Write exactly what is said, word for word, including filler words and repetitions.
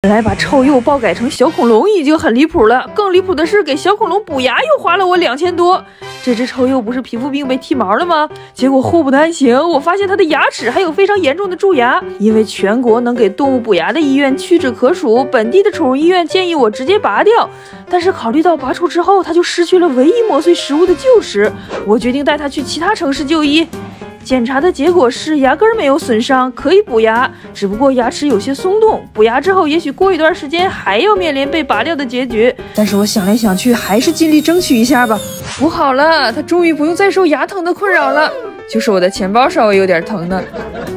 本来把臭鼬爆改成小恐龙已经很离谱了，更离谱的是给小恐龙补牙又花了我两千多。这只臭鼬不是皮肤病被剃毛了吗？结果祸不单行，我发现它的牙齿还有非常严重的蛀牙。因为全国能给动物补牙的医院屈指可数，本地的宠物医院建议我直接拔掉。但是考虑到拔除之后它就失去了唯一磨碎食物的臼齿，我决定带它去其他城市就医。检查的结果是牙根没有损伤，可以补牙，只不过牙齿有些松动，补牙之后也许过一段时间还要面临被拔掉的结局。但是我想来想去，还是尽力争取一下吧。补好了，它终于不用再受牙疼的困扰了，就是我的钱包稍微有点疼呢。